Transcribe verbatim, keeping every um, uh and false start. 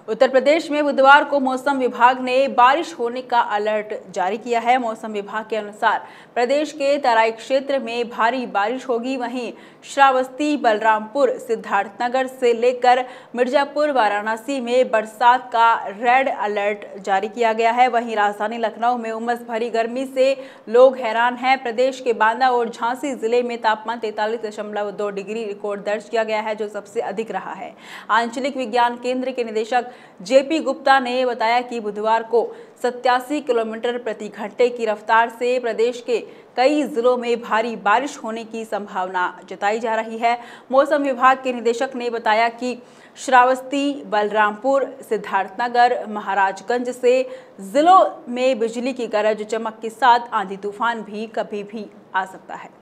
उत्तर प्रदेश में बुधवार को मौसम विभाग ने बारिश होने का अलर्ट जारी किया है। मौसम विभाग के अनुसार प्रदेश के तराई क्षेत्र में भारी बारिश होगी। वहीं श्रावस्ती, बलरामपुर, सिद्धार्थनगर से लेकर मिर्जापुर, वाराणसी में बरसात का रेड अलर्ट जारी किया गया है। वहीं राजधानी लखनऊ में उमस भरी गर्मी से लोग हैरान हैं। प्रदेश के बांदा और झांसी जिले में तापमान तैंतालीस दशमलव दो डिग्री रिकॉर्ड दर्ज किया गया है, जो सबसे अधिक रहा है। आंचलिक विज्ञान केंद्र के निदेशक जेपी गुप्ता ने बताया कि बुधवार को सत्तासी किलोमीटर प्रति घंटे की रफ्तार से प्रदेश के कई जिलों में भारी बारिश होने की संभावना जताई जा रही है। मौसम विभाग के निदेशक ने बताया कि श्रावस्ती, बलरामपुर, सिद्धार्थनगर, महाराजगंज से जिलों में बिजली की गरज चमक के साथ आंधी तूफान भी कभी भी आ सकता है।